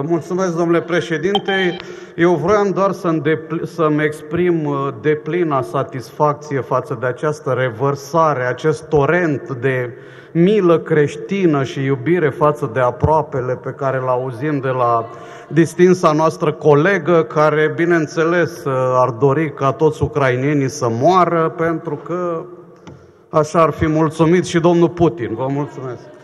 Mulțumesc, domnule președinte. Eu vreau doar să-mi exprim deplina satisfacție față de această revărsare, acest torent de milă creștină și iubire față de aproapele pe care l-auzim de la distinsa noastră colegă, care, bineînțeles, ar dori ca toți ucrainenii să moară, pentru că așa ar fi mulțumit și domnul Putin. Vă mulțumesc.